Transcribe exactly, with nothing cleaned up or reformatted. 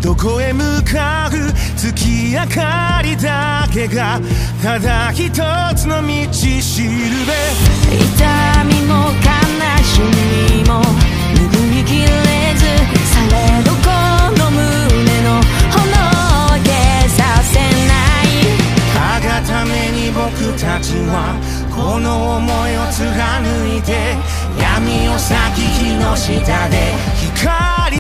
どこへ向かう月明かりだけがただ一つの道しるべ。 痛みも悲しみも拭いきれず、されどこの胸の炎を消させない。 たがために僕たちはこの想いを貫いて、闇を裂き火の下で